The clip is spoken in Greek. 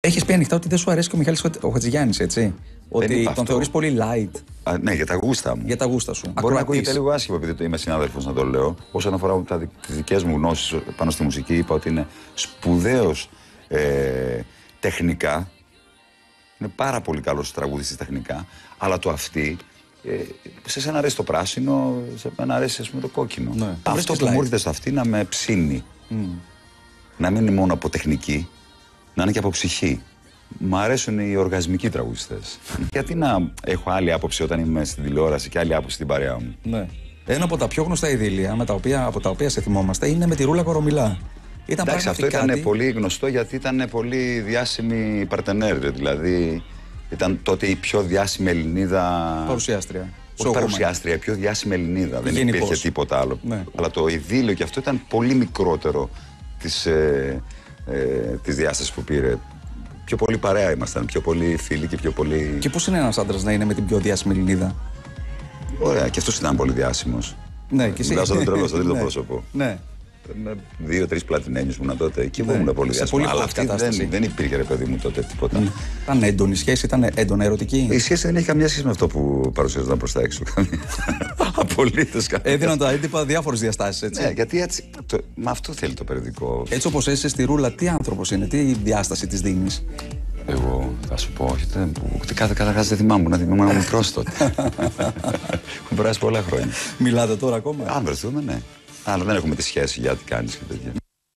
Έχεις πει ανοιχτά ότι δεν σου αρέσει και ο Μιχάλης ο Χατζηγιάννης, έτσι. Ότι τον θεωρείς πολύ light. Ναι, για τα γούστα μου. Για τα γούστα σου. Μπορεί να ακούγεται λίγο άσχημα επειδή είμαι συνάδελφος να το λέω. Όσον αφορά τις δικές μου γνώσεις πάνω στη μουσική, είπα ότι είναι σπουδαίος τεχνικά. Είναι πάρα πολύ καλός τραγουδιστής τεχνικά. Αλλά το αυτή, σε σένα αρέσει το πράσινο, σε μένα αρέσει, ας πούμε, το κόκκινο. Ναι. Αυτό που μου έρχεται στο αυτή να με ψήνει. Να μην είναι μόνο από τεχνική, να είναι και από ψυχή. Μου αρέσουν οι οργασμικοί τραγουδιστές. Γιατί να έχω άλλη άποψη όταν είμαι στην τηλεόραση και άλλη άποψη στην παρέα μου. Ναι. Ένα από τα πιο γνωστά ειδήλια από τα οποία σε θυμόμαστε είναι με τη Ρούλα Κορομιλά. Εντάξει, αυτό ήταν πολύ γνωστό γιατί ήταν πολύ διάσημη παρτενέρ. Δηλαδή ήταν τότε η πιο διάσημη Ελληνίδα. Παρουσιάστρια. Όχι παρουσιάστρια, η πιο διάσημη Ελληνίδα. Δεν υπήρχε τίποτα άλλο. Ναι. Αλλά το ειδήλιο και αυτό ήταν πολύ μικρότερο της διάστασης που πήρε. Πιο πολύ παρέα ήμασταν, πιο πολύ φίλοι και πιο πολύ. Και πώς είναι ένας άντρας να είναι με την πιο διάσημη Ελληνίδα? Ωραία, και αυτός ήταν πολύ διάσημος. Ναι, και εσύ. Μιλάω στον τρελό, στον τρίτο πρόσωπο. Ναι. Με 2-3 πλατινένιους ήμουν τότε. Και εγώ ήμουν πολύ διάσημος. Αλλά αυτή δεν υπήρχε, ρε παιδί μου, τότε τίποτα. Ήταν έντονη σχέση, ήταν έντονα ερωτική. Η σχέση δεν έχει καμία σχέση με αυτό που παρουσιάζονταν προς τα έξω. Απολύτως καμία. Έδιναν τα έντυπα διάφορες διαστάσεις, έτσι. Ναι, γιατί έτσι. Με αυτό θέλει το περιοδικό. Έτσι όπως είσαι στη Ρούλα, τι άνθρωπος είναι, τι διάσταση της δίνεις? Εγώ θα σου πω, όχι, καταρχάς δεν θυμάμαι, να θυμάμαι μικρός τότε. Έχουν περάσει πολλά χρόνια. Μιλάτε τώρα ακόμα? Αν βρεθούμε, ναι. Αλλά δεν έχουμε τη σχέση για τι κάνεις και τέτοια.